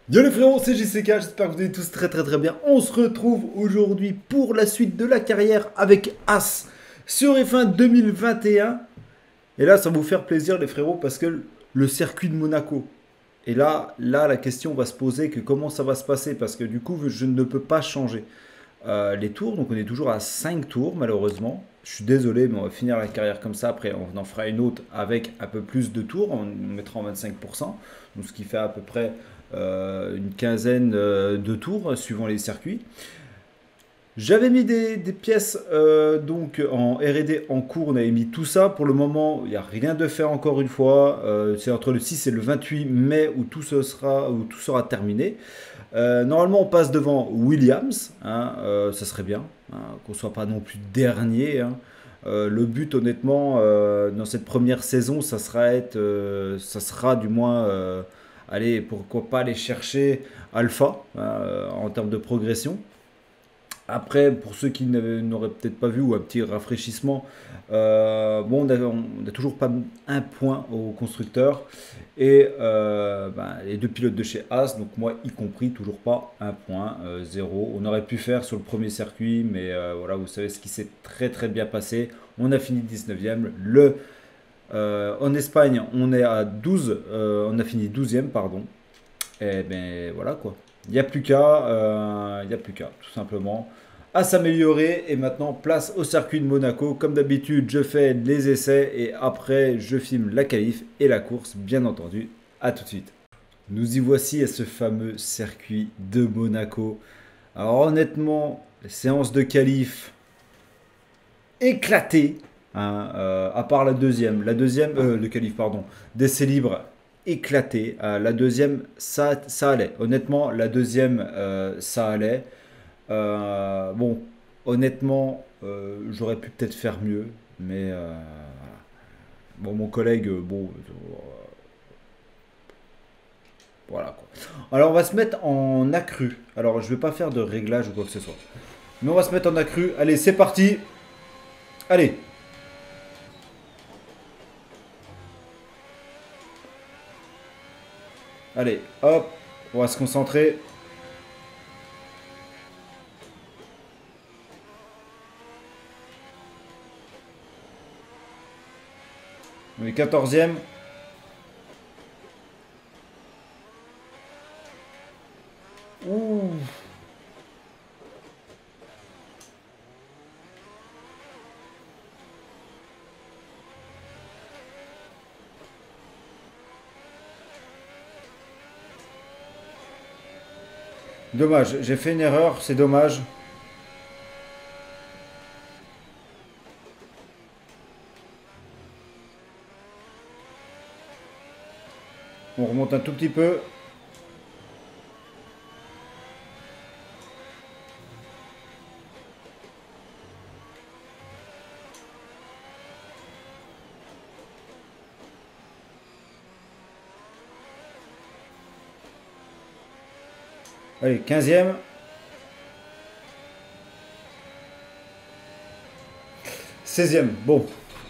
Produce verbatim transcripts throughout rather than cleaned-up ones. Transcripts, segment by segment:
Yo les frérots, c'est J C K, j'espère que vous allez tous très très très bien. On se retrouve aujourd'hui pour la suite de la carrière avec As sur F un deux mille vingt et un. Et là, ça va vous faire plaisir les frérots parce que le circuit de Monaco. Et là, là, la question va se poser que comment ça va se passer parce que du coup, je ne peux pas changer euh, les tours. Donc on est toujours à cinq tours malheureusement. Je suis désolé, mais on va finir la carrière comme ça. Après, on en fera une autre avec un peu plus de tours. On mettra en vingt-cinq pour cent. Donc ce qui fait à peu près euh, une quinzaine euh, de tours euh, suivant les circuits. J'avais mis des, des pièces euh, donc en R et D en cours, on avait mis tout ça. Pour le moment, il n'y a rien de fait encore une fois. Euh, c'est entre le six et le vingt-huit mai où tout, ce sera, où tout sera terminé. Euh, normalement, on passe devant Williams, hein, euh, ça serait bien, hein, qu'on soit pas non plus dernier, hein. Euh, le but, honnêtement, euh, dans cette première saison, ça sera être, euh, ça sera du moins, euh, allez, pourquoi pas aller chercher Alpha hein, euh, en termes de progression. Après, pour ceux qui n'auraient peut-être pas vu ou un petit rafraîchissement, euh, bon, on n'a toujours pas un point au constructeur et euh, ben, les deux pilotes de chez As, donc moi y compris, toujours pas un point, euh, zéro. On aurait pu faire sur le premier circuit, mais euh, voilà, vous savez ce qui s'est très très bien passé. On a fini dix-neuvième. Le, euh, en Espagne, on est à douze, euh, on a fini douzième, pardon. Et ben voilà quoi. Il n'y a plus qu'à, euh, il y a plus qu'à, tout simplement, à s'améliorer. Et maintenant, place au circuit de Monaco. Comme d'habitude, je fais les essais et après, je filme la qualif et la course, bien entendu. À tout de suite. Nous y voici à ce fameux circuit de Monaco. Alors honnêtement, les séances de qualif éclatées, hein, euh, à part la deuxième. La deuxième, euh, de qualif, pardon, d'essai libre éclaté. Euh, la deuxième, ça, ça allait. Honnêtement, la deuxième, euh, ça allait. Euh, bon, honnêtement, euh, j'aurais pu peut-être faire mieux, mais euh, bon, mon collègue, euh, bon, euh, voilà quoi. Alors, on va se mettre en accru. Alors, je vais pas faire de réglage ou quoi que ce soit, mais on va se mettre en accru. Allez, c'est parti. Allez. Allez, hop, on va se concentrer. On est quatorzième. Ouh. Dommage, j'ai fait une erreur, c'est dommage. On remonte un tout petit peu. Allez, quinzième. seizième. Bon.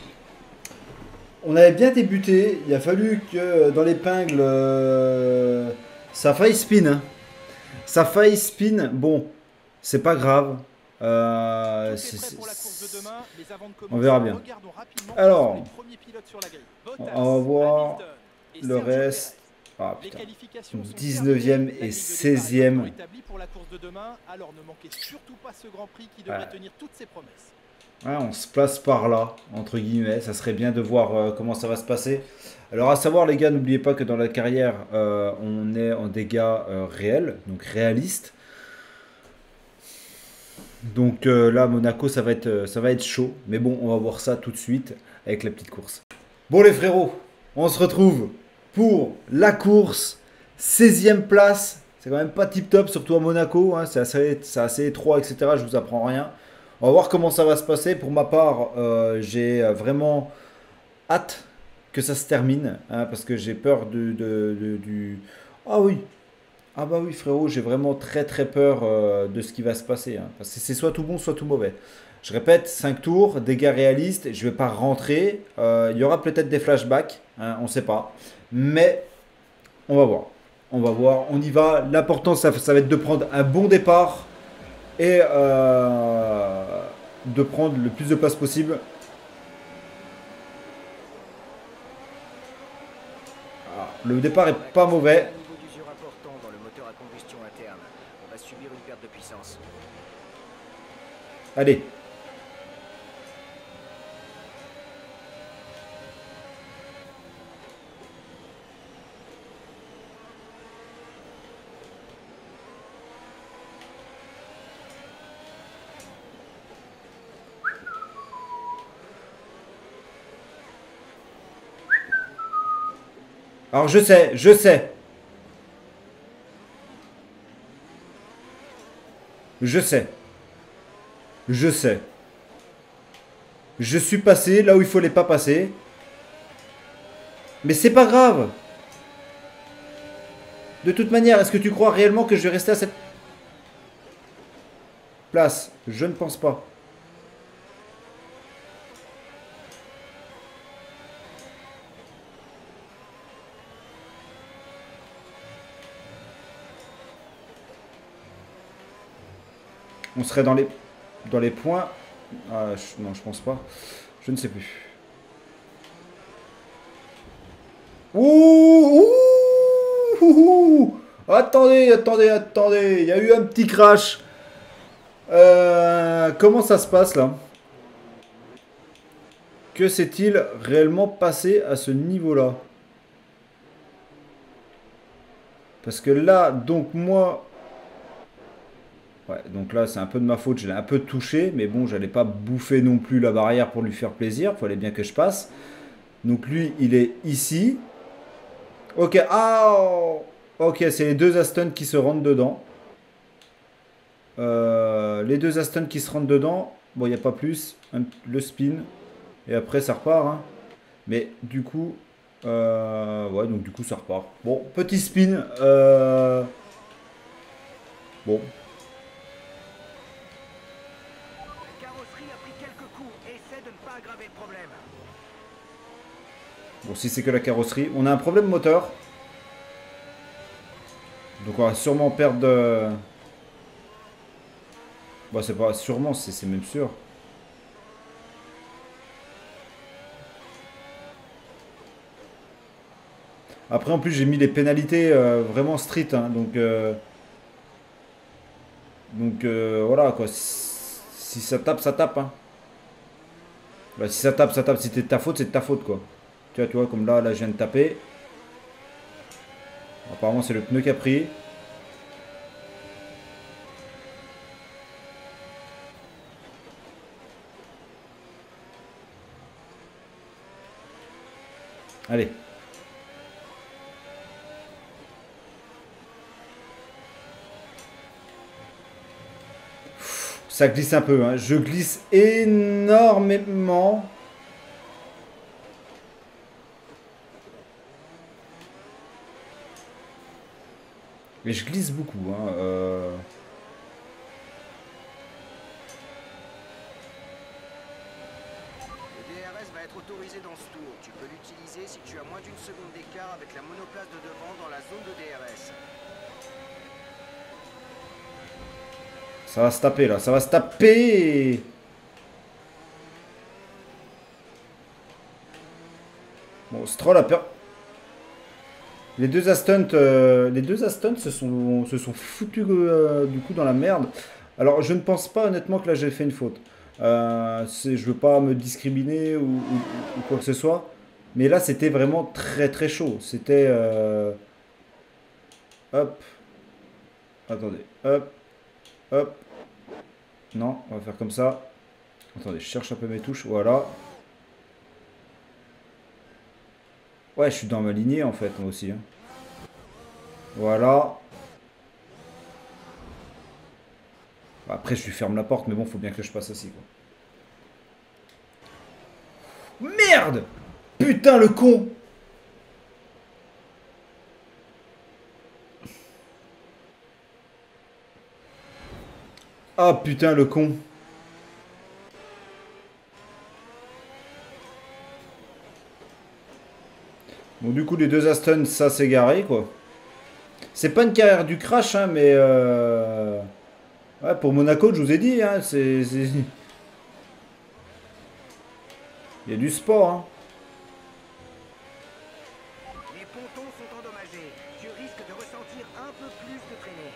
On avait bien débuté. Il a fallu que dans l'épingle, euh, ça faille spin, hein. Ça faille spin. Bon, c'est pas grave. Euh, c'est- c'est- on verra bien. Alors, on va voir le reste. Ah putain. dix-neuvième et seizième. Ouais. Ouais, on se place par là, entre guillemets. Ça serait bien de voir euh, comment ça va se passer. Alors, à savoir, les gars, n'oubliez pas que dans la carrière, euh, on est en dégâts euh, réels, donc réalistes. Donc euh, là, Monaco, ça va, être, euh, ça va être chaud. Mais bon, on va voir ça tout de suite avec la petite course. Bon, les frérots, on se retrouve pour la course. seizième place. C'est quand même pas tip top, surtout à Monaco, hein. C'est assez, c'est assez étroit, et cetera. Je vous apprends rien. On va voir comment ça va se passer. Pour ma part, euh, j'ai vraiment hâte que ça se termine, hein, parce que j'ai peur de, de- de- du... Ah oui, ah bah oui frérot, j'ai vraiment très très peur euh, de ce qui va se passer, hein, parce que c'est soit tout bon, soit tout mauvais. Je répète, cinq tours, dégâts réalistes, je vais pas rentrer. Euh, Il y aura peut-être des flashbacks, hein, on sait pas. Mais on va voir. On va voir, on y va. L'important, ça, ça va être de prendre un bon départ et euh, de prendre le plus de place possible. Ah, le départ est pas mauvais. Un niveau d'usure important dans le moteur à combustion interne. On va subir une perte de puissance. Allez. Alors je sais, je sais. Je sais. Je sais. Je suis passé là où il fallait pas passer. Mais c'est pas grave. De toute manière, est-ce que tu crois réellement que je vais rester à cette place? Je ne pense pas. On serait dans les, dans les points. Ah, je- non, je pense pas. Je ne sais plus. Ouh, ouh, ouh, ouh. Attendez, attendez, attendez. Il y a eu un petit crash. Euh, comment ça se passe là? Que s'est-il réellement passé à ce niveau-là? Parce que là, donc moi... Ouais, donc là, c'est un peu de ma faute. Je l'ai un peu touché. Mais bon, j'allais pas bouffer non plus la barrière pour lui faire plaisir. Il fallait bien que je passe. Donc lui, il est ici. Ok, ah, oh. Ok, c'est les deux Aston qui se rentrent dedans. Euh, les deux Aston qui se rentrent dedans. Bon, il n'y a pas plus. Un- le spin. Et après, ça repart. Hein. Mais du coup... euh, ouais, donc du coup, ça repart. Bon, petit spin. Euh, bon. La carrosserie a pris quelques coups. Essaie de ne pas aggraver le problème. Bon, si c'est que la carrosserie. On a un problème moteur. Donc on va sûrement perdre... de- Bon, c'est pas sûrement, c'est c'est même sûr. Après, en plus, j'ai mis les pénalités euh, vraiment strict. Hein, donc, euh, donc euh, voilà, quoi. Si, si ça tape, ça tape. Hein. Bah, si ça tape, ça tape. Si c'est de ta faute, c'est de ta faute, quoi. Tu vois, tu vois, comme là, là, je viens de taper. Apparemment, c'est le pneu qui a pris. Allez. Ça glisse un peu. Hein. Je glisse énormément. Mais je glisse beaucoup. Hein. Euh... Le D R S va être autorisé dans ce tour. Tu peux l'utiliser si tu as moins d'une seconde d'écart avec la monoplace de devant dans la zone de D R S. Ça va se taper, là. Ça va se taper. Bon, Stroll a peur. Les deux Aston, euh, les deux Aston se sont, se sont foutus euh, du coup dans la merde. Alors, je ne pense pas honnêtement que là j'ai fait une faute. Euh, c'est- je veux pas me discriminer ou, ou- ou quoi que ce soit. Mais là, c'était vraiment très très chaud. C'était... euh, hop. Attendez. Hop. Hop. Non, on va faire comme ça. Attendez, je cherche un peu mes touches. Voilà. Ouais, je suis dans ma lignée en fait, moi aussi. Hein. Voilà. Après, je lui ferme la porte, mais bon, faut bien que je passe aussi, quoi. Merde! Putain, le con! Ah, putain, le con. Bon, du coup, les deux Aston, ça s'est garé, quoi. C'est pas une carrière du crash, hein, mais euh, ouais, pour Monaco, je vous ai dit, hein, c'est, c'est- il y a du sport. Hein. Les pontons sont endommagés. Tu risques de ressentir un peu plus de traînée.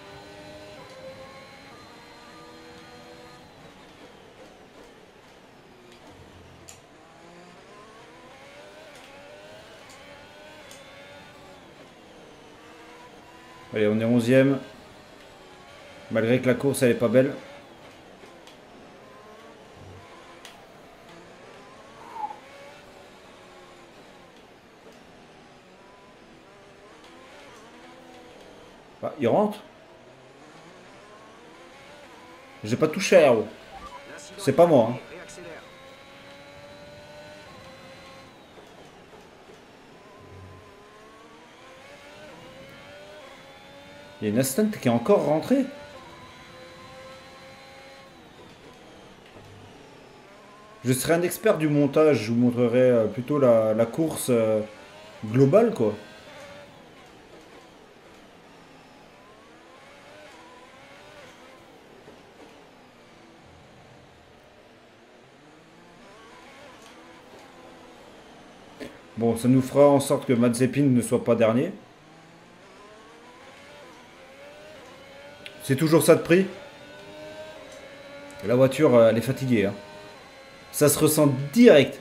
Allez, on est onzième. Malgré que la course, elle est pas belle. Ah, il rentre. J'ai pas touché à Aero. L'incident C'est est pas moi. Hein. terminé. Réaccélère. Il y a une Aston qui est encore rentrée. Je serai un expert du montage. Je vous montrerai euh, plutôt la, la course euh, globale, quoi. Bon, ça nous fera en sorte que Mazepin ne soit pas dernier. C'est toujours ça de prix. La voiture, euh, elle est fatiguée. Hein. Ça se ressent direct.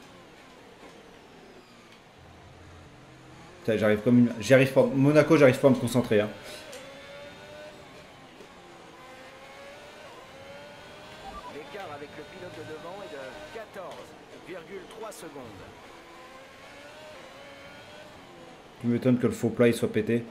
Putain, j'arrive comme une... J'y arrive pas. Monaco, j'arrive pas à me concentrer. Hein. L'écart avec le pilote de devant est de quatorze virgule trois secondes. Tu m'étonnes que le faux plat il soit pété.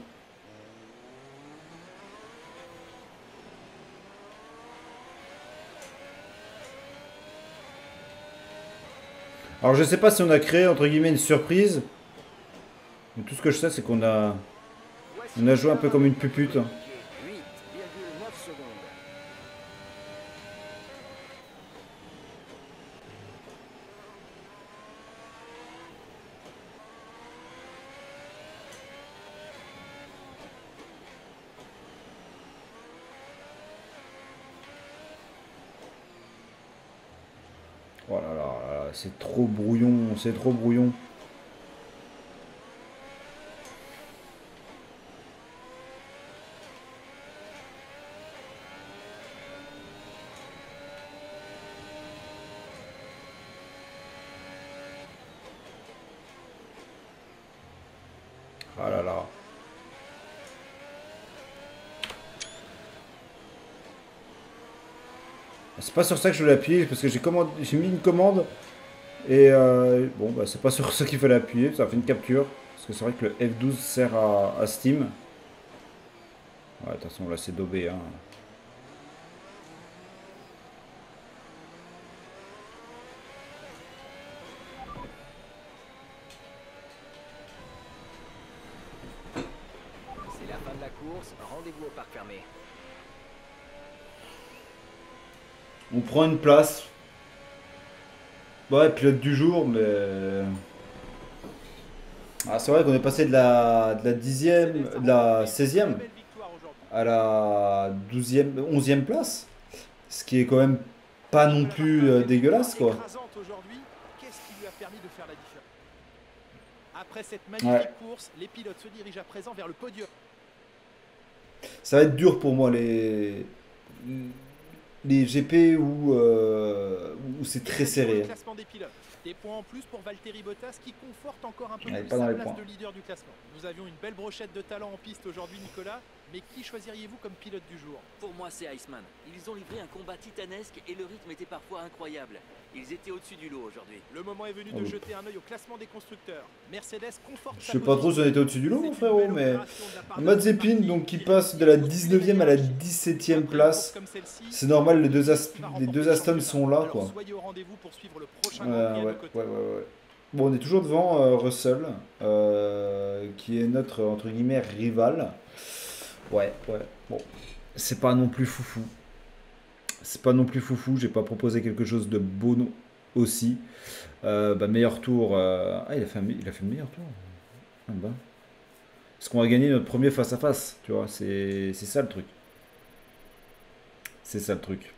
Alors je sais pas si on a créé entre guillemets une surprise. Mais tout ce que je sais c'est qu'on a... On a joué un peu comme une pupute. huit virgule neuf secondes. Oh là là, là, c'est trop brouillon, c'est trop brouillon. Ah là là. C'est pas sur ça que je voulais appuyer parce que j'ai commande... j'ai mis une commande et euh, bon bah c'est pas sur ça qu'il fallait appuyer, ça a fait une capture parce que c'est vrai que le F douze sert à, à Steam. Ouais, de toute façon là c'est daubé hein. C'est la fin de la course. Rendez-vous au parc fermé. On prend une place. Ouais, pilote du jour, mais. Ah, c'est vrai qu'on est passé de la, de la dixième, de la seizième à la douzième, onzième place. Ce qui est quand même pas non plus euh, dégueulasse, quoi. Qu'est-ce qui lui a permis de faire la différence? Après cette Ouais. magnifique course, les pilotes se dirigent à présent vers le podium. Ça va être dur pour moi, les, les G P où, euh, où c'est très serré. Le classement des pilotes. Des points en plus pour Valtteri Bottas qui conforte encore un peu Ouais, plus pas dans sa les place points. de leader du classement. Nous avions une belle brochette de talent en piste aujourd'hui, Nicolas, mais qui choisiriez-vous comme pilote du jour? Pour moi, c'est Iceman. Ils ont livré un combat titanesque et le rythme était parfois incroyable. Ils étaient au-dessus du lot aujourd'hui. Le moment est venu Oh de oui. jeter un œil au classement des constructeurs. Mercedes conforte Je sa sais pas trop si on position. était au-dessus du lot, C'est mon une frérot, belle mais. opération de la part de Mazepin, Martin donc qui qui passe de la au-dessus des dix-neuvième à la hiérarchies. dix-septième Après une course place. comme celle-ci, C'est normal, les deux, qui Ast- va les remporter deux le Aston championnat? sont là, Alors, quoi. soyez au rendez-vous pour suivre le prochain Euh, Grand Prix à ouais, nos côtés. ouais, ouais, ouais. Bon, on est toujours devant euh, Russell, euh, qui est notre, entre guillemets, rival. Ouais, ouais, bon. C'est pas non plus foufou. C'est pas non plus foufou, j'ai pas proposé quelque chose de beau non- aussi. Euh, bah, meilleur tour. euh, Ah, il a fait, un me- il a fait le meilleur tour. Ah, bah. Parce qu'on va gagner notre premier face-à-face, tu vois. C'est c'est ça le truc. C'est ça le truc.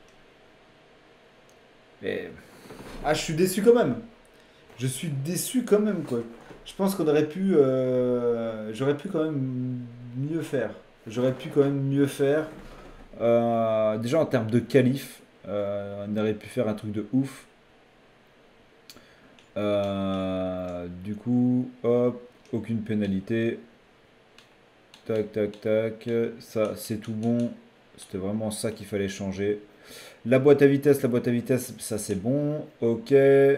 Et... Ah, je suis déçu quand même. Je suis déçu quand même, quoi. Je pense qu'on aurait pu... euh, J'aurais pu quand même mieux faire. J'aurais pu quand même mieux faire. Euh, déjà en termes de qualif, euh, on aurait pu faire un truc de ouf. Euh, du coup, hop, aucune pénalité. Tac, tac, tac. Ça, c'est tout bon. C'était vraiment ça qu'il fallait changer. La boîte à vitesse, la boîte à vitesse, ça c'est bon. Ok.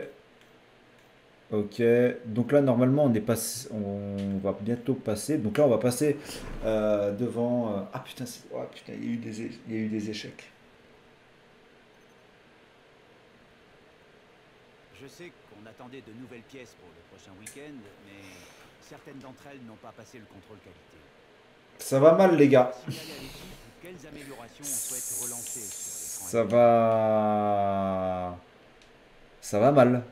Ok. Donc là, normalement, on est passé, on va bientôt passer. Donc là, on va passer euh, devant. euh, Ah putain, c'est- oh, putain, il y a eu des, é- il y a eu des échecs. Je sais qu'on attendait de nouvelles pièces pour le prochain week-end, mais certaines d'entre elles n'ont pas passé le contrôle qualité. Ça va mal, les gars. Signalez à l'équipe quelles améliorations on souhaite relancer sur Ça l'écran. va. Ça va mal.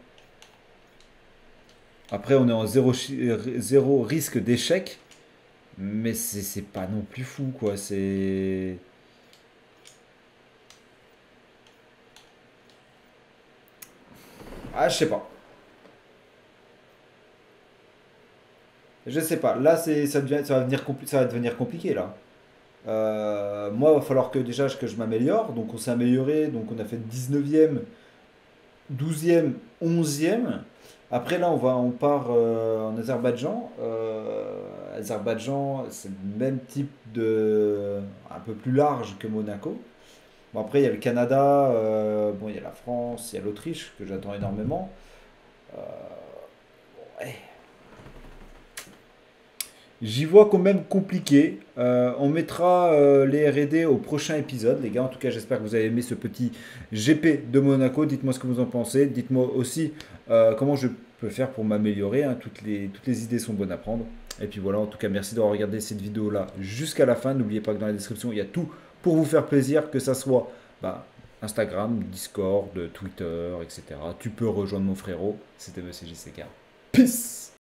Après, on est en zéro, chi- zéro risque d'échec. Mais c'est c'est pas non plus fou, quoi. C'est. Ah, je sais pas. Je sais pas. Là, c'est, ça devient, ça va devenir compli- ça va devenir compliqué, là. Euh, moi, il va falloir que déjà que je m'améliore. Donc, on s'est amélioré. Donc, on a fait dix-neuvième, douzième, onzième. Après, là, on va, on part euh, en Azerbaïdjan. Euh, Azerbaïdjan, c'est le même type de. Un peu plus large que Monaco. Bon, après, il y a le Canada, euh, bon, il y a la France, il y a l'Autriche, que j'attends énormément. Euh, ouais. J'y vois quand même compliqué. Euh, on mettra euh, les R et D au prochain épisode, les gars. En tout cas, j'espère que vous avez aimé ce petit G P de Monaco. Dites-moi ce que vous en pensez. Dites-moi aussi euh, comment je peux faire pour m'améliorer, hein. Toutes les, toutes les idées sont bonnes à prendre. Et puis voilà, en tout cas, merci d'avoir regardé cette vidéo-là jusqu'à la fin. N'oubliez pas que dans la description, il y a tout pour vous faire plaisir, que ça soit bah, Instagram, Discord, Twitter, et cetera. Tu peux rejoindre mon frérot. C'était M C J C K. Peace!